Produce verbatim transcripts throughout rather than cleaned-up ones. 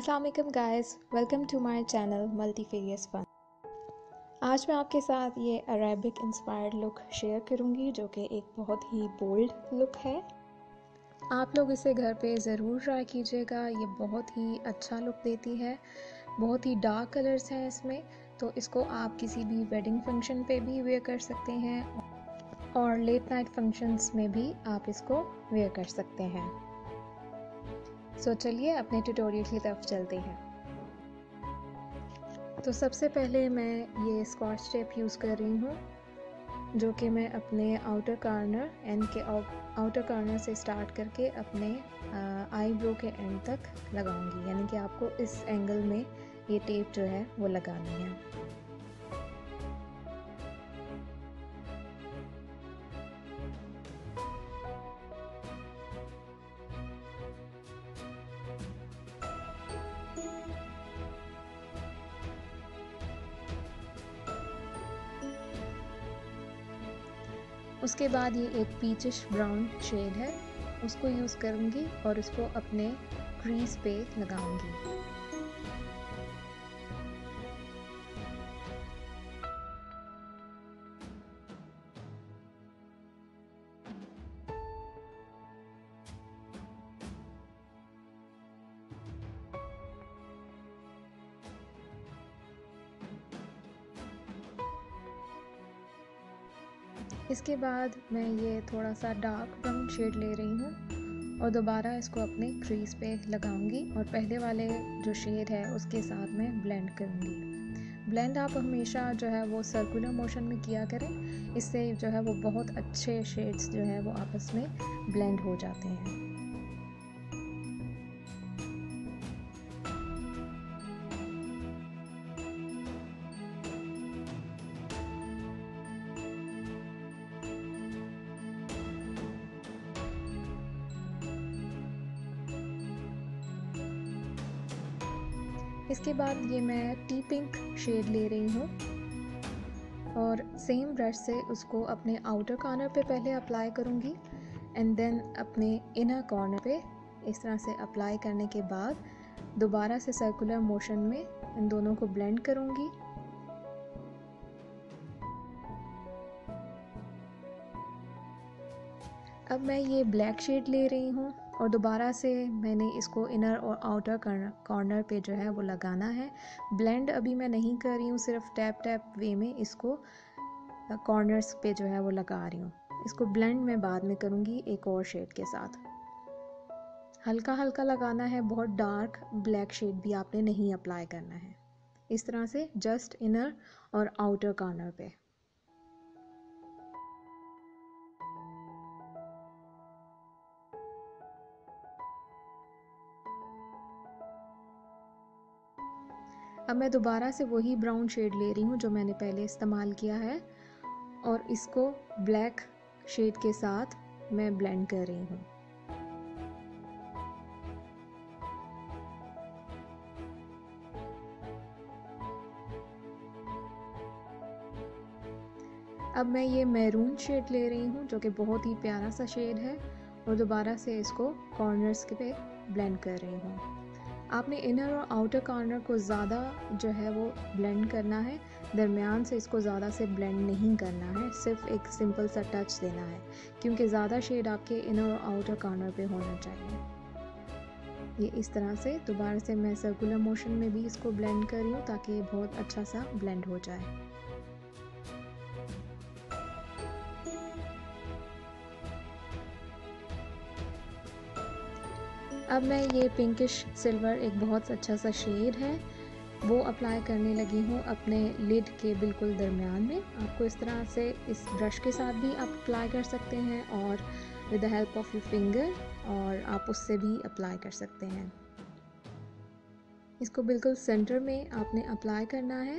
अस्सलाम वालेकुम guys, welcome to my channel multifarious fun. आज मैं आपके साथ ये अरेबिक इंस्पायर्ड लुक शेयर करूंगी जो कि एक बहुत ही बोल्ड लुक है। आप लोग इसे घर पे ज़रूर ट्राई कीजिएगा। ये बहुत ही अच्छा लुक देती है। बहुत ही डार्क कलर्स हैं इसमें, तो इसको आप किसी भी वेडिंग फंक्शन पे भी वेयर कर सकते हैं और लेट नाइट फंक्शंस में भी आप इसको वेयर कर सकते हैं। सो so, चलिए अपने ट्यूटोरियल की तरफ चलते हैं। तो सबसे पहले मैं ये स्कॉच टेप यूज़ कर रही हूँ जो कि मैं अपने आउटर कॉर्नर एंड के आउटर कॉर्नर से स्टार्ट करके अपने आईब्रो के एंड तक लगाऊंगी, यानी कि आपको इस एंगल में ये टेप जो है वो लगानी है। उसके बाद ये एक पीचिश ब्राउन शेड है, उसको यूज़ करूँगी और उसको अपने क्रीज पे लगाऊंगी। इसके बाद मैं ये थोड़ा सा डार्क ब्राउन शेड ले रही हूँ और दोबारा इसको अपने क्रीज पे लगाऊंगी और पहले वाले जो शेड है उसके साथ में ब्लेंड करूँगी। ब्लेंड आप हमेशा जो है वो सर्कुलर मोशन में किया करें, इससे जो है वो बहुत अच्छे शेड्स जो है वो आपस में ब्लेंड हो जाते हैं। इसके बाद ये मैं टी पिंक शेड ले रही हूँ और सेम ब्रश से उसको अपने आउटर कॉर्नर पे पहले अप्लाई करूँगी एंड देन अपने इनर कॉर्नर पे इस तरह से अप्लाई करने के बाद दोबारा से सर्कुलर मोशन में इन दोनों को ब्लेंड करूँगी। अब मैं ये ब्लैक शेड ले रही हूँ और दोबारा से मैंने इसको इनर और आउटर कॉर्नर पे जो है वो लगाना है। ब्लेंड अभी मैं नहीं कर रही हूँ, सिर्फ टैप टैप वे में इसको कॉर्नर्स पे जो है वो लगा रही हूँ। इसको ब्लेंड मैं बाद में करूँगी एक और शेड के साथ। हल्का हल्का लगाना है, बहुत डार्क ब्लैक शेड भी आपने नहीं अप्लाई करना है। इस तरह से जस्ट इनर और आउटर कॉर्नर पे। अब मैं दोबारा से वही ब्राउन शेड ले रही हूँ जो मैंने पहले इस्तेमाल किया है और इसको ब्लैक शेड के साथ मैं ब्लेंड कर रही हूँ। अब मैं ये मैरून शेड ले रही हूँ जो कि बहुत ही प्यारा सा शेड है और दोबारा से इसको कॉर्नर्स पे ब्लेंड कर रही हूँ। आपने इनर और आउटर कॉर्नर को ज़्यादा जो है वो ब्लेंड करना है, दरमियान से इसको ज़्यादा से ब्लेंड नहीं करना है, सिर्फ एक सिंपल सा टच देना है क्योंकि ज़्यादा शेड आपके इनर और आउटर कॉर्नर पे होना चाहिए। ये इस तरह से दोबारा से मैं सर्कुलर मोशन में भी इसको ब्लेंड कर रही हूँ ताकि ये बहुत अच्छा सा ब्लेंड हो जाए। अब मैं ये पिंकिश सिल्वर एक बहुत अच्छा सा शेड है वो अप्लाई करने लगी हूँ अपने लिड के बिल्कुल दरमियान में। आपको इस तरह से इस ब्रश के साथ भी आप अप्लाई कर सकते हैं और with the help of your finger और आप उससे भी अप्लाई कर सकते हैं। इसको बिल्कुल सेंटर में आपने अप्लाई करना है।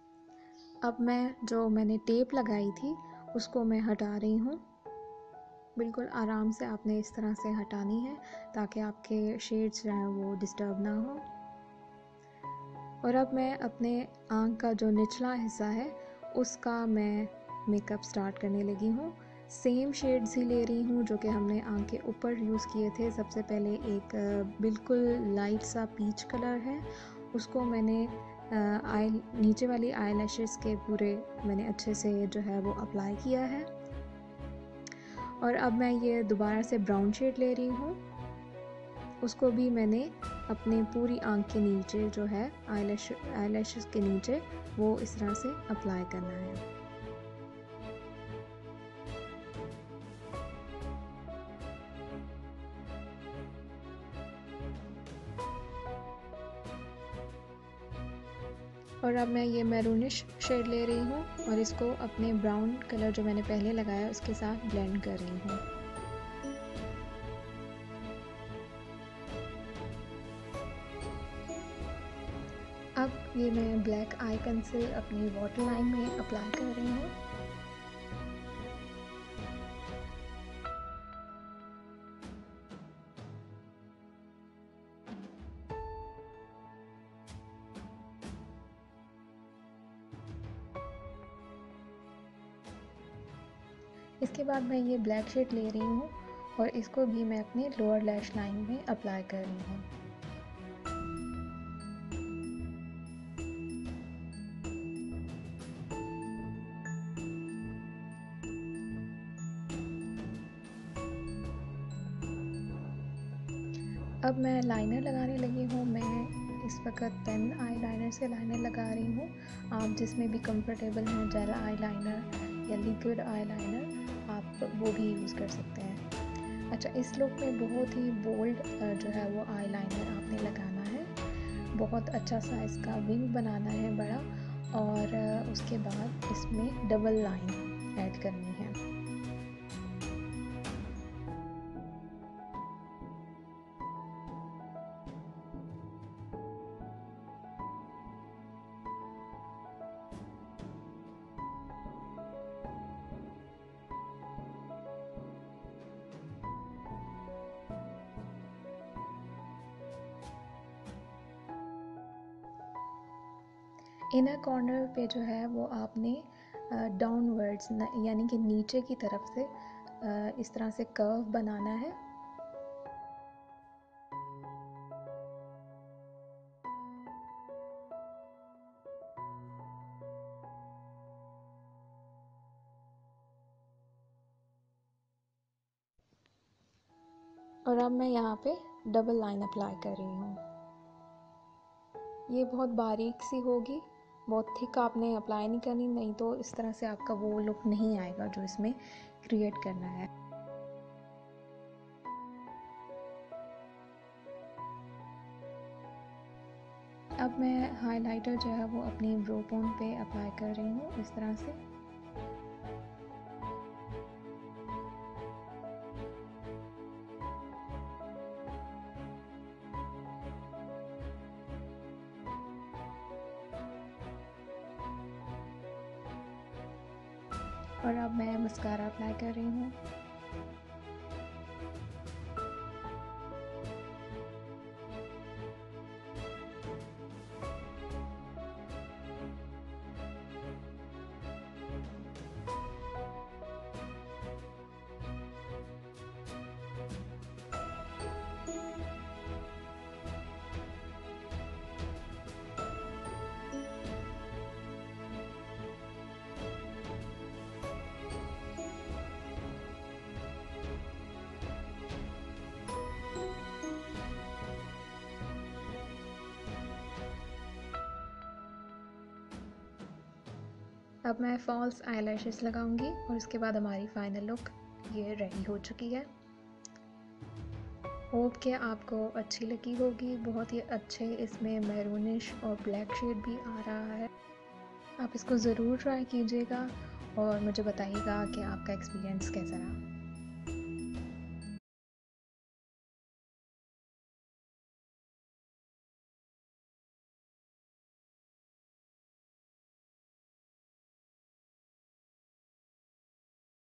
अब मैं जो मैंने टेप लगाई थी उसको मैं हटा रही हूँ बिल्कुल आराम से आपने इस तरह से हटानी है ताकि आपके शेड्स जो हैं वो डिस्टर्ब ना हो। और अब मैं अपने आँख का जो निचला हिस्सा है उसका मैं मेकअप स्टार्ट करने लगी हूँ। सेम शेड्स ही ले रही हूँ जो कि हमने आँख के ऊपर यूज़ किए थे। सबसे पहले एक बिल्कुल लाइट सा पीच कलर है, उसको मैंने आई नीचे वाली आई लैशेस के पूरे मैंने अच्छे से जो है वो अप्लाई किया है। और अब मैं ये दोबारा से ब्राउन शेड ले रही हूँ, उसको भी मैंने अपने पूरी आँख के नीचे जो है आईलैश आईलैशेस के नीचे वो इस तरह से अप्लाई करना है। और अब मैं ये मैरूनिश शेड ले रही हूँ और इसको अपने ब्राउन कलर जो मैंने पहले लगाया उसके साथ ब्लेंड कर रही हूँ। अब ये मैं ब्लैक आई पेंसिल अपनी वाटर लाइन में अप्लाई कर रही हूँ। इसके बाद मैं ये ब्लैक शेड ले रही हूँ और इसको भी मैं अपने लोअर लैश लाइन में अप्लाई कर रही हूँ। अब मैं लाइनर लगाने लगी हूँ। मैं इस वक्त पेन आई लाइनर से लाइनर लगा रही हूँ। आप जिसमें भी कंफर्टेबल हैं, जेल आई लाइनर या लिक्विड आई लाइनर, आप वो भी यूज़ कर सकते हैं। अच्छा, इस लुक में बहुत ही बोल्ड जो है वो आई लाइनर आपने लगाना है। बहुत अच्छा सा इसका विंग बनाना है बड़ा, और उसके बाद इसमें डबल लाइन ऐड करनी है। इनर कॉर्नर पे जो है वो आपने डाउनवर्ड्स यानी कि नीचे की तरफ से इस तरह से कर्व बनाना है। और अब मैं यहाँ पे डबल लाइन अप्लाई कर रही हूँ। ये बहुत बारीक सी होगी, बहुत थिक आपने अप्लाई नहीं करनी, नहीं तो इस तरह से आपका वो लुक नहीं आएगा जो इसमें क्रिएट करना है। अब मैं हाइलाइटर जो है वो अपनी ब्रो बोन पे अप्लाई कर रही हूँ इस तरह से। और अब मैं मस्कारा अप्लाई कर रही हूँ। अब मैं फॉल्स आईलैशेस लगाऊंगी और उसके बाद हमारी फाइनल लुक ये रेडी हो चुकी है। होप कि आपको अच्छी लगी होगी। बहुत ही अच्छे इसमें मैरूनिश और ब्लैक शेड भी आ रहा है। आप इसको ज़रूर ट्राई कीजिएगा और मुझे बताइएगा कि आपका एक्सपीरियंस कैसा रहा।